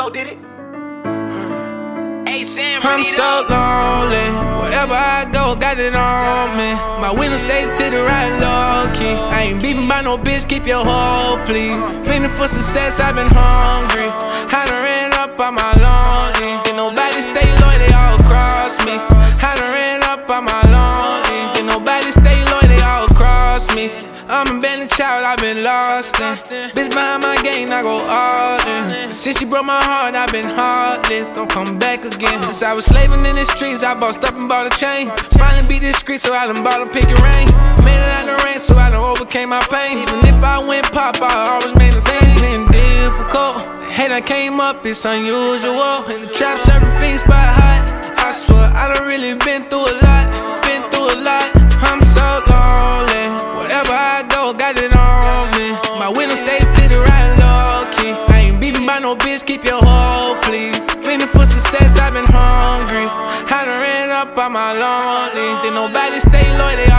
Gwpoh did it. I'm so lonely. Wherever I go, got it on me. My window stay to the right, low key. I ain't beefing by no bitch, keep your hoe, please. Feeling for success, I've been hungry. I done ran up on my lonely. Ain't nobody stay loyal, they all cross me. I done ran up on my lonely. Ain't nobody stay loyal, they all cross me. I'm a bandit child, I've been lost in. Bitch behind my game, I go all in. Since she broke my heart, I've been heartless. Don't come back again. Since I was slaving in the streets, I bossed up and bought a chain. Finally be discreet, so I done bought a pick and rain. Made it out the rain, so I done overcame my pain. Even if I went pop, I always made the same. It's been difficult. The hate I came up, it's unusual. In the trap, serving fiends spot hot. I swear, I done really been through a lot. Been through a lot. I'm so lonely. Wherever I go, got it on me. My window stay to the right, low key. I ain't beefing by no bitch, keep your hoe, please. Feeling for success, I've been hungry. I done ran up on my lonely. Did nobody stay loyal, they